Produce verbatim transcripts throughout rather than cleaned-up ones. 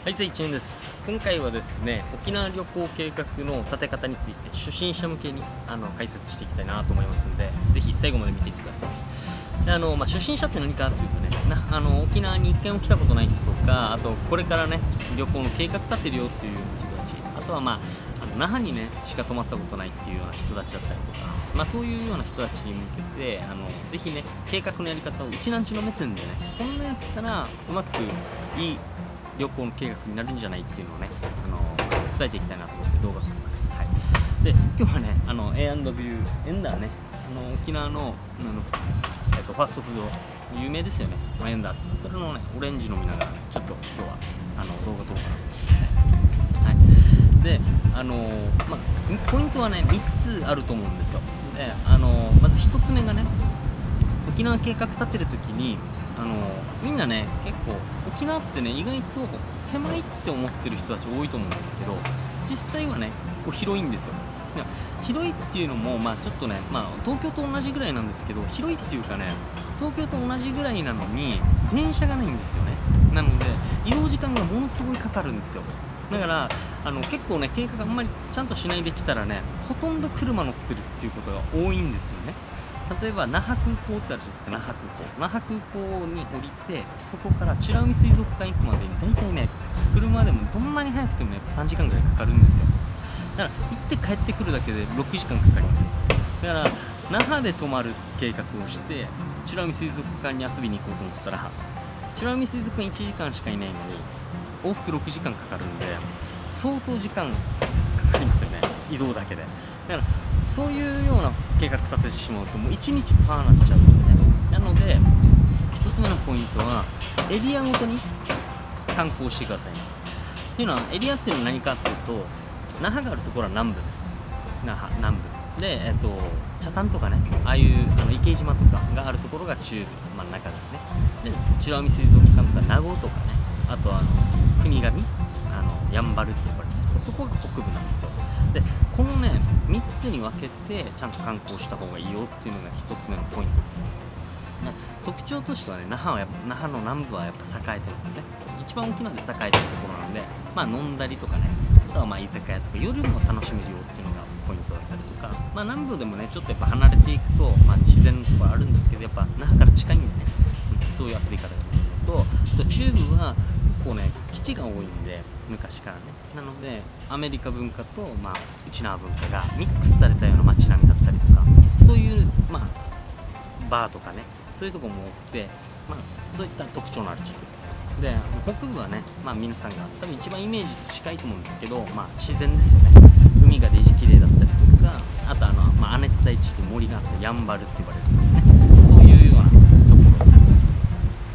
はい、いちえんです。今回はですね、沖縄旅行計画の立て方について初心者向けにあの解説していきたいなと思いますので、ぜひ最後まで見ていってください。であのまあ、初心者って何かっていうとね、なあの沖縄に一回も来たことない人とか、あとこれからね旅行の計画立てるよっていう人たち、あとはまああの那覇にねしか泊まったことないっていうような人たちだったりとか、まあ、そういうような人たちに向けてあのぜひね計画のやり方をうちなんちの目線でね、こんなやったらうまくいい旅行の計画になるんじゃないっていうのをね、あの伝えていきたいなと思って動画を撮ってます。はい、で今日はね、あの エーアンドビューエンダーね、あの沖縄のあの、えっと、ファストフード有名ですよね、エンダーツ、それのねオレンジ飲みながら、ね、ちょっと今日はあの動画撮ろうかなと思ってますね。はい、であのまあポイントはねみっつあると思うんですよ。であのまずひとつめがね、沖縄計画立てるときにあのみんなね結構沖縄ってね意外と狭いって思ってる人たち多いと思うんですけど、実際はね結構広いんですよ。いや広いっていうのもまあちょっとね、まあ、東京と同じぐらいなんですけど、広いっていうかね東京と同じぐらいなのに電車がないんですよね。なので移動時間がものすごいかかるんですよ。だからあの結構ね計画あんまりちゃんとしないできたらね、ほとんど車乗ってるっていうことが多いんですよね。例えば那覇空港ってあるじゃないですか。那覇空港那覇空港に降りて、そこから美ら海水族館行くまでに大体ね車でもどんなに早くてもやっぱさんじかんぐらいかかるんですよ。だから行って帰ってくるだけでろくじかんかかりますよ。だから那覇で泊まる計画をして美ら海水族館に遊びに行こうと思ったら、美ら海水族館いちじかんしかいないのに往復ろくじかんかかるんで、相当時間かかりますよね、移動だけで。だからそういうような計画立ててしまうともういちにちパーになっちゃうんでね。なのでひとつめのポイントはエリアごとに観光してくださいね。っていうのはエリアっていうのは何かっていうと、那覇があるところは南部です。那覇南部で、えっと、北谷とかね、ああいうあの池島とかがあるところが中部真ん中ですね。で美ら海水族館とか名護とかね、あとあの国頭、あのやんばるって呼ばれるとこ、そこが北部なんですよ。でこのねみっつに分けてちゃんと観光した方がいいよっていうのがひとつめのポイントですね。特徴としてはね、那覇はやっぱ那覇の南部はやっぱ栄えてますよね。一番沖縄で栄えてるところなんで、まあ飲んだりとかね、あとはまあ居酒屋とか夜も楽しめるよっていうのがポイントだったりとか、まあ南部でもねちょっとやっぱ離れていくと、まあ、自然とかあるんですけど、やっぱ那覇から近いんでね、そういう遊び方ができるのと、あと中部は結構ね基地が多いんで昔からね、なのでアメリカ文化と、まあ、沖縄文化がミックスされたような街並みだったりとか、そういうまあバーとかね、そういうところも多くて、まあ、そういった特徴のある地域です。で北部はね、まあ、皆さんが多分一番イメージと近いと思うんですけど、まあ、自然ですよね。海がデージ綺麗だったりとか、あとあの、まあ、亜熱帯地域、森があってやんばるって言われるんですね。そういうようなところになります。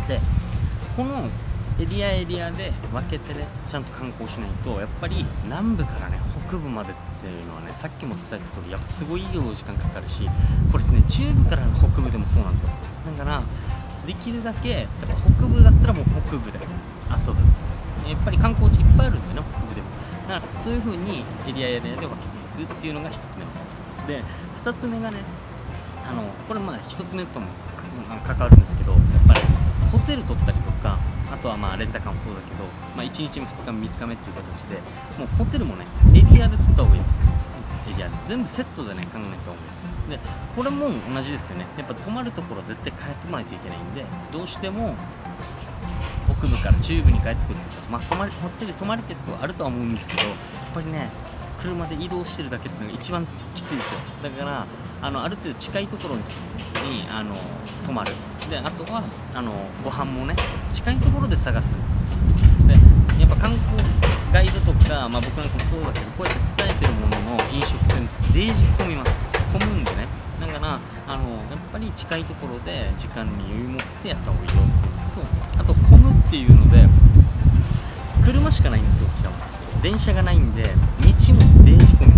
でこのエリアエリアで分けてねちゃんと観光しないと、やっぱり南部からね北部までっていうのはね、さっきも伝えた通りやっぱすごい移動時間かかるし、これってね中部からの北部でもそうなんですよ。だからできるだけ北部だったらもう北部で遊ぶ、やっぱり観光地いっぱいあるんでね、北部でも。だからそういう風にエリアエリアで分けていくっていうのがひとつめのポイントで、ふたつめがね、あのこれまあひとつめとも関わるんですけど、やっぱりホテル取ったりとか、あとはまあレンタカーもそうだけど、まあ、いちにちめふつかめみっかめっていう形で、もうホテルもねエリアで取った方がいいですよ。エリアで全部セットでね考えた方がいい。でこれも同じですよね。やっぱ泊まるところは絶対帰ってこないといけないんで、どうしても北部から中部に帰ってくるとか、まあ、泊まりホテル泊まりってところあるとは思うんですけど、やっぱりね車で移動してるだけっていうのが一番きついですよ。だからあのある程度近いところにあの泊まる。であとはあのご飯もね近いところで探す。でやっぱ観光ガイドとか、まあ、僕なんかもそうだけど、こうやって伝えてるものの飲食店デージ混みます。混むんでね。だからあのやっぱり近いところで時間に余裕持ってやった方がいいよっていうのと、あと混むっていうので車しかないんですよ。沖縄電車がないんで道もデージ混みます。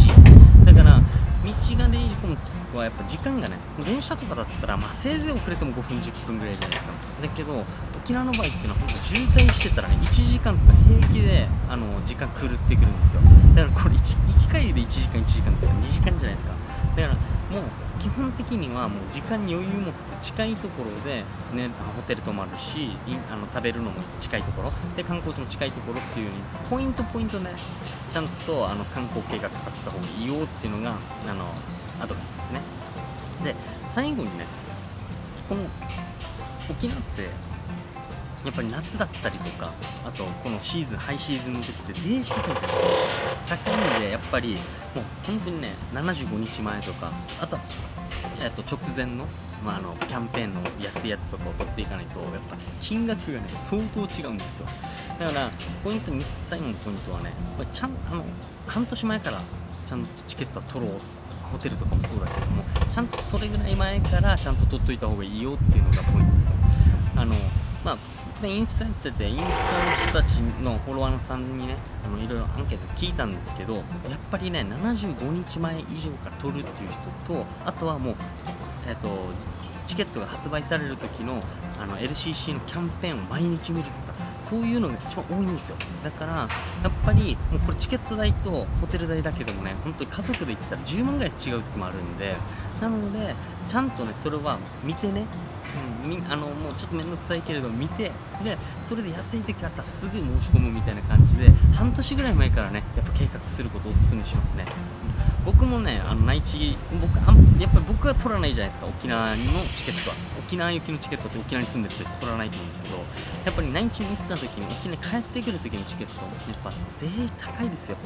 道だから道がデージ混むはやっぱ時間がね、電車とかだったら、まあ、せいぜい遅れてもごふんじゅっぷんぐらいじゃないですか。だけど沖縄の場合っていうのは本当渋滞してたらねいちじかんとか平気であの時間狂ってくるんですよ。だからこれ行き帰りでいちじかんいちじかんってにじかんじゃないですか。 だからもう基本的にはもう時間に余裕持って近いところで、ね、ホテル泊まるしあの食べるのも近いところで観光地も近いところっていうようにポイントポイントねちゃんとあの観光計画立てた方がいいよっていうのがあのアドバイスですね。で最後にねこの沖縄ってやっぱり夏だったりとかあとこのシーズンハイシーズンの時ってデージ高いじゃないですか。高いんでやっぱりもう本当にねななじゅうごにちまえとかあと、えっと、直前の、まあ、あのキャンペーンの安いやつとかを取っていかないとやっぱ金額がね相当違うんですよ。だからポイントみっつ最後のポイントはねこれちゃんあの半年前からちゃんとチケットは取ろうホテルとかもそうだけどもちゃんとそれぐらい前からちゃんと取っといた方がいいよっていうのがポイントです。あのまあでインスタやっててインスタの人たちのフォロワーさんにねあのいろいろアンケート聞いたんですけどやっぱりねななじゅうごにちまえ以上から取るっていう人とあとはもう、えー、とチケットが発売される時のあの エルシーシー のキャンペーンを毎日見るとかそういうのが一番多いんですよ。だからやっぱりもうこれチケット代とホテル代だけでもね本当に家族で行ったらじゅうまんぐらい違う時もあるんでなのでちゃんとねそれは見てね、うん、みあのもうちょっと面倒くさいけれど見てでそれで安い時あったらすぐ申し込むみたいな感じで半年ぐらい前からねやっぱ計画することをおすすめしますね。僕もねあの内地僕あやっぱり僕は取らないじゃないですか沖縄のチケットは沖縄行きのチケットって沖縄に住んでる人取らないと思うんですけどやっぱり内地に行った時に沖縄に帰ってくる時のチケットやっぱデー高いですよ、うん、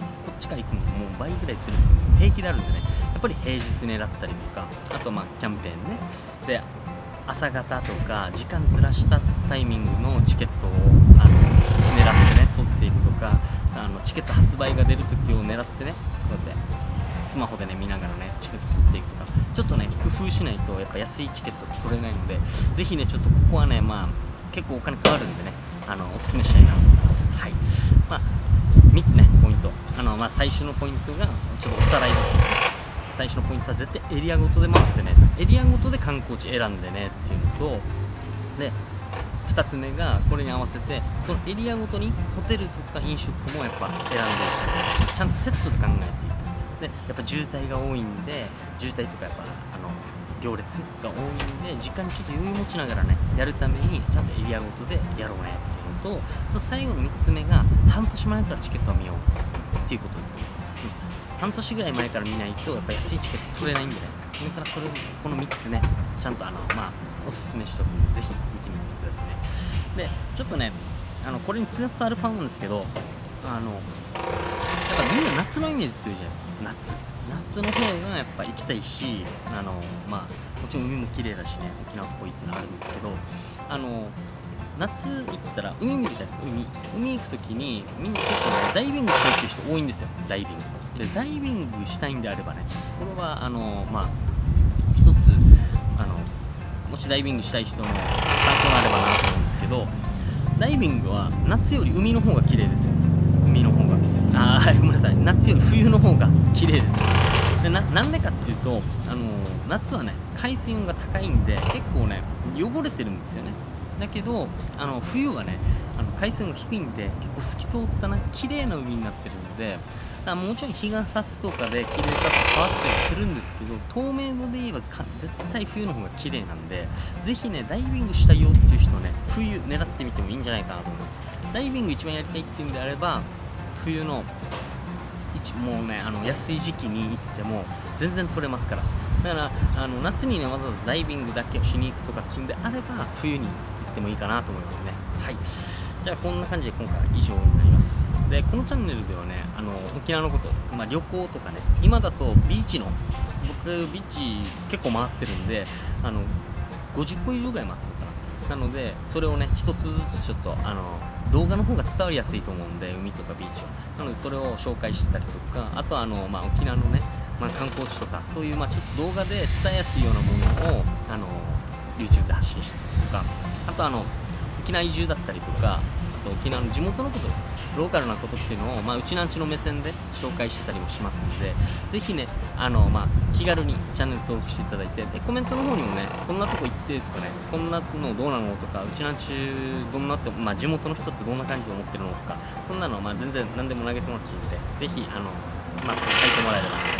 こっちから行くのももう倍ぐらいするとか平気であるんでねやっぱり平日狙ったりとかあとまあキャンペーンねで朝方とか時間ずらしたタイミングのチケットをあの狙ってね取っていくとかあのチケット発売が出る時を狙ってねこうやってスマホでね見ながらねチケット取っていくとかちょっとね工夫しないとやっぱ安いチケットって取れないのでぜひねちょっとここはねまあ結構お金かかるんでねあのおすすめしたいなと思います。はい、まあみっつねポイントあのまあ最初のポイントがちょっとおさらいですね。最初のポイントは絶対エリアごとで回ってねエリアごとで観光地選んでねっていうのとでふたつめがこれに合わせてそのエリアごとにホテルとか飲食もやっぱ選んでいくちゃんとセットで考えていくでやっぱ渋滞が多いんで渋滞とかやっぱあの行列が多いんで時間にちょっと余裕持ちながらねやるためにちゃんとエリアごとでやろうねっていうのとあと最後のみっつめが半年前からチケットを見ようっていうことですね、うん、半年ぐらい前から見ないとやっぱ安いチケット取れないんでねそれからそれこのみっつねちゃんとあのまあおすすめしておくのでぜひ見てみてくださいね。でちょっとねあのこれにプラスアルファなんですけどあのやっぱみんな夏のイメージ強いじゃないですか。夏夏の方がやっぱ行きたいしあのまあもちろん海も綺麗だしね沖縄っぽいっていうのはあるんですけどあの夏行ったら海見るじゃないですか。海海行く時にみんな結構ねダイビングしたいっていう人多いんですよ。ダイビングでダイビングしたいんであればねこれはあのまあ一つあのもしダイビングしたい人の参考になればなと思うんですけどダイビングは夏より海の方が綺麗ですよ。海の方があーごめんなさい夏より冬の方が綺麗ですよ。で な, なんでかっていうとあの夏はね海水温が高いんで結構ね汚れてるんですよね。だけどあの冬はねあの海水温が低いんで結構透き通ったな綺麗な海になってるのでだもちろん日が差すとかで綺麗さと変わったりするんですけど透明度で言えば絶対冬の方が綺麗なんでぜひねダイビングしたいよっていう人はね冬狙ってみてもいいんじゃないかなと思います。ダイビング一番やりたいっていうんであれば冬の一もうねあの安い時期に行っても全然取れますから。だからあの夏にねわざわざダイビングだけをしに行くとかっていうんであれば冬に行ってもいいかなと思いますね。はい、じゃあこんな感じで今回は以上になります。でこのチャンネルではねあの沖縄のこと、まあ、旅行とかね今だとビーチの僕ビーチ結構回ってるんであのごじゅっこ以上ぐらい回ってるかな。なのでそれをね一つずつちょっとあの動画の方が伝わりやすいと思うんで海とかビーチはなのでそれを紹介してたりとかあとあの、まあ、沖縄のね、まあ、観光地とかそういう、まあ、ちょっと動画で伝えやすいようなものをあの YouTube で発信したりとかあとあの沖縄移住だったりとかあと沖縄の地元のことローカルなことっていうのを、まあ、うちなんちの目線で紹介してたりもしますのでぜひねあの、まあ、気軽にチャンネル登録していただいてでコメントの方にもねこんなとこ行ってとかねこんなのどうなのとかうちなんちどんなって、まあ、地元の人ってどんな感じで思ってるのとかそんなのはまあ全然何でも投げてもらっていいのでぜひあの、まあ、書いてもらえればと思います。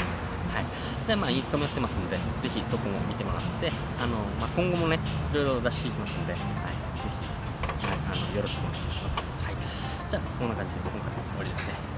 はい、でまあインスタもやってますんで、ぜひそこも見てもらって、あの、まあ、今後もねいろいろ出していきますんで、はい、ぜひ、はい、あのよろしくお願いします。はい、じゃあこんな感じで今回は終わりですね。